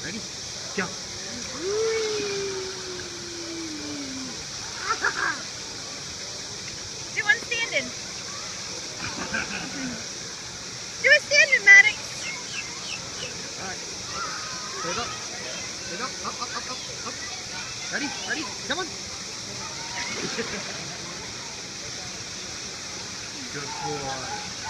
Ready? Go. Do one standing. Do a standing, Maddox. Alright. Stand up. Stand up. Up. Ready? Ready? Come on. Good boy.